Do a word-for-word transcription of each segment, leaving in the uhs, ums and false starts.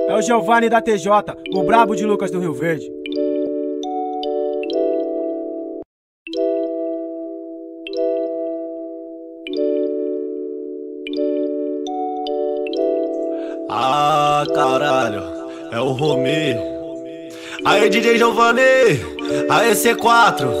É o Giovanni da T J, o brabo de Lucas do Rio Verde. Ah, caralho, é o Romê. Aí, D J Giovanni, aí C quatro.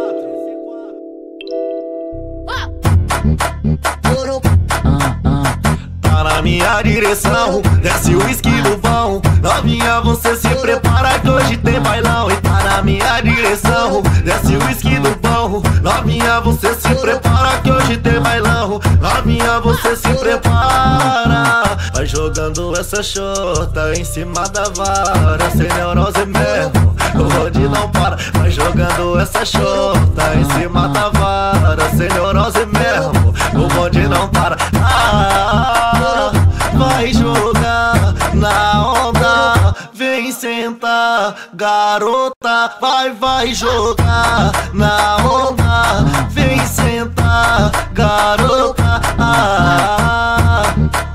Tá na minha direção, desce o uísque do vão. Novinha, você se prepara que hoje tem bailão. E tá na minha direção, desce o uísque do vão. Novinha, você se prepara que hoje tem bailão. Novinha, você se prepara. Vai jogando essa chota em cima da vara, sem neurose mesmo, o bonde não para. Vai jogando essa chota em cima da vara, sem neurose mesmo, o bonde não para. Ah, vai jogar na onda, vem sentar, garota. Vai, vai jogar na onda, vem sentar, garota. Ah,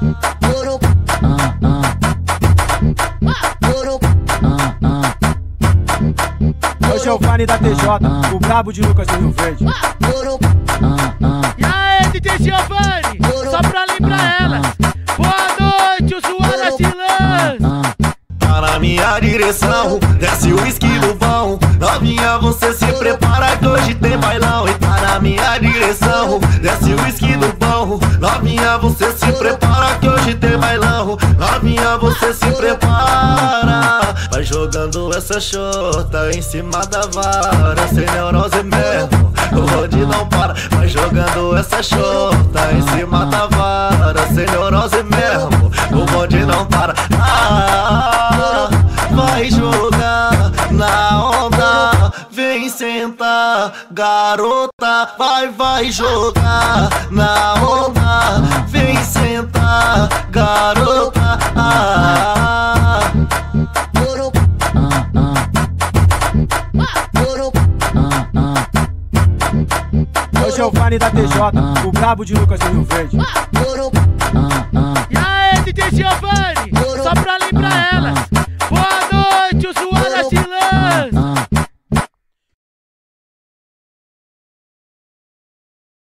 É o Giovanni da T J, o brabo de Lucas do Rio Verde. E aí, D J Giovanni, só pra lembrar ela. Boa noite, o Suara Silan. Tá na minha direção, desce o uísque do vão. Novinha, você se prepara que hoje tem bailão. E tá na minha direção, desce o uísque do vão. Novinha, você se prepara que hoje tem bailão. Novinha, você se prepara. Vai jogando essa chota em cima da vara, sem neurose mesmo, o bonde não para. Vai jogando essa chota em cima da vara, sem neurose mesmo, o bonde não para. Ah, vai jogar na onda, vem sentar, garota. Vai, vai jogar na onda, vem sentar, garota. Ah, É o Giovanni da T J, o brabo de Lucas do Rio Verde.